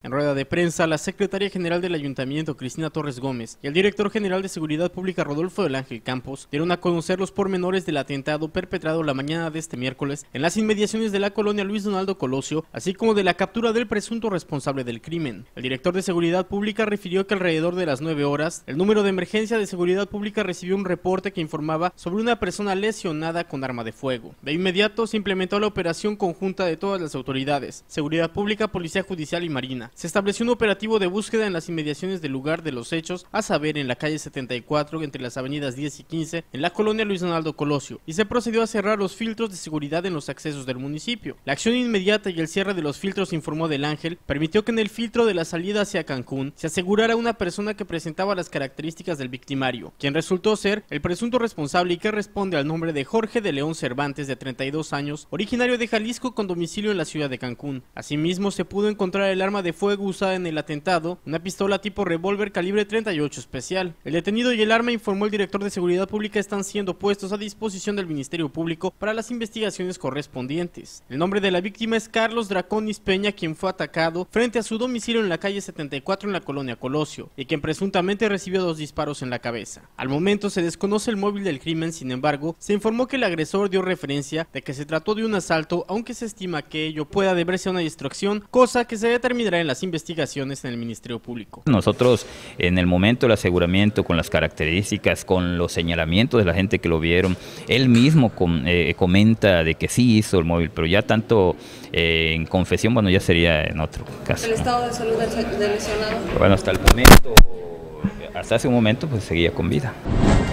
En rueda de prensa, la secretaria general del Ayuntamiento, Cristina Torres Gómez, y el director general de Seguridad Pública, Rodolfo del Ángel Campos, dieron a conocer los pormenores del atentado perpetrado la mañana de este miércoles en las inmediaciones de la colonia Luis Donaldo Colosio, así como de la captura del presunto responsable del crimen. El director de Seguridad Pública refirió que alrededor de las 9 horas, el número de emergencia de Seguridad Pública recibió un reporte que informaba sobre una persona lesionada con arma de fuego. De inmediato se implementó la operación conjunta de todas las autoridades, Seguridad Pública, Policía Judicial y Marina. Se estableció un operativo de búsqueda en las inmediaciones del lugar de los hechos, a saber en la calle 74 entre las avenidas 10 y 15 en la colonia Luis Donaldo Colosio, y se procedió a cerrar los filtros de seguridad en los accesos del municipio. La acción inmediata y el cierre de los filtros, informó Del Ángel, permitió que en el filtro de la salida hacia Cancún se asegurara una persona que presentaba las características del victimario, quien resultó ser el presunto responsable y que responde al nombre de Jorge de León Cervantes, de 32 años, originario de Jalisco con domicilio en la ciudad de Cancún. Asimismo, se pudo encontrar el arma de fuego usada en el atentado, una pistola tipo revólver calibre 38 especial. El detenido y el arma, informó el director de Seguridad Pública, están siendo puestos a disposición del Ministerio Público para las investigaciones correspondientes. El nombre de la víctima es Carlos Draconis Peña, quien fue atacado frente a su domicilio en la calle 74 en la colonia Colosio, y quien presuntamente recibió 2 disparos en la cabeza. Al momento se desconoce el móvil del crimen, sin embargo, se informó que el agresor dio referencia de que se trató de un asalto, aunque se estima que ello pueda deberse a una distracción, cosa que se determinará en las investigaciones en el Ministerio Público. Nosotros, en el momento del aseguramiento, con las características, con los señalamientos de la gente que lo vieron, él mismo comenta de que sí hizo el móvil, pero ya tanto en confesión, bueno, ya sería en otro caso. ¿El estado de salud del lesionado? Bueno, hasta el momento, hasta hace un momento, pues seguía con vida.